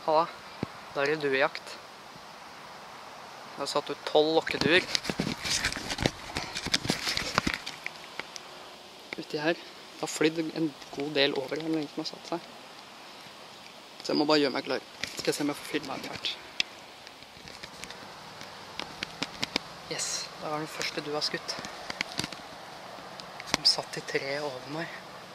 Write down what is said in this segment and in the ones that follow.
Halla, da er det duejakt. Jeg har satt ut 12 lokkeduer. Uti her. Det har flydd en god del over her, men ingen som har satt seg. Så jeg må bare gjøre meg klar. Skal jeg se om jeg får filme etter hvert. Yes, da var den første dua skutt. Som satt i treet over meg.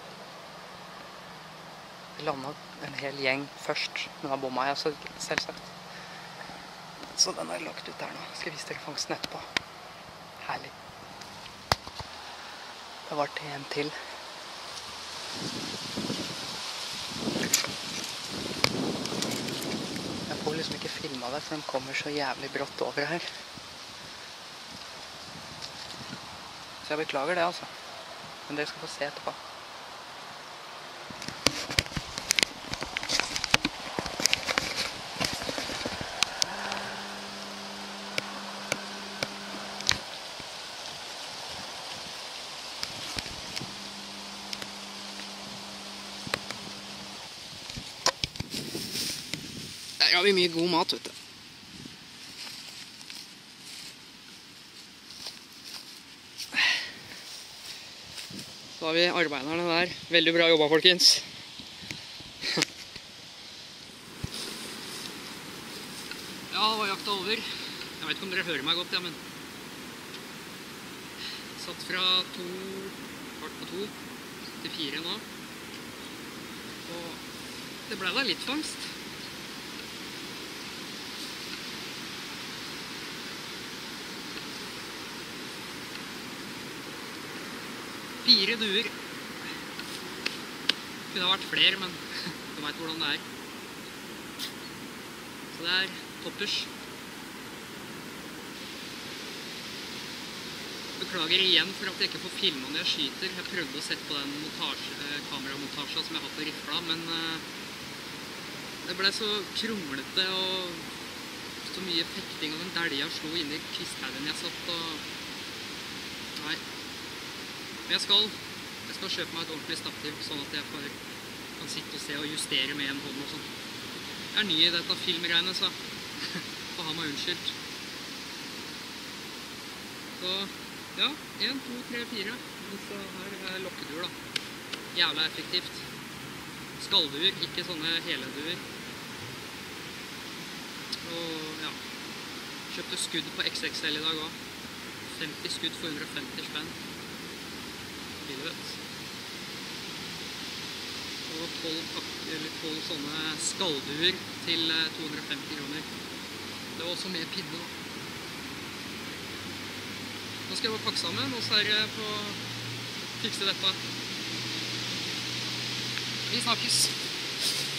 Det landet en hel gjeng først, men da bomma jeg så selvsagt. Så den har jeg lagt ut der nå. Skal jeg vise dere fangsten etterpå. Herlig. Det var til en til. Jeg får liksom ikke filmet det, for de kommer så jævlig brått over her. Så jeg beklager det, altså. Men dere skal få se etterpå. Der har vi mye god mat, vet du. Så har vi arbeiderne der. Veldig bra jobba, folkens. Ja, da var jakta over. Jeg vet ikke om dere hører meg godt, ja, men satt fra 2:15 til 4 nå. Og det ble da litt fangst. Fire duer. Kunne ha vært flere, men du vet hvordan det er. Så det er toppers. Beklager igjen for at jeg ikke får filmet når jeg skyter. Jeg prøvde å sette på den kameramontasjen som jeg har på rifla, men det ble så krumlete og så mye fekting, og den delja slo inn i kvisthaugen jeg satt, og nei. Men jeg skal kjøpe meg et ordentlig stativ, sånn at jeg kan sitte og se og justere med en hånd og sånn. Jeg er ny i dette filmregnet, så får ha meg unnskyldt. Så, ja, 1, 2, 3, 4. Så her er lokkeduer da. Jævla effektivt. Skallduer, ikke sånne hele duer. Og ja, kjøpte skudd på XXL i dag også. 50 skudd for 150 spenn. Og 12 sånne skallduer til 250 kroner. Det var også med pinne da. Nå skal jeg bare pakke sammen, og så er jeg på å fikse dette. Vi snakkes!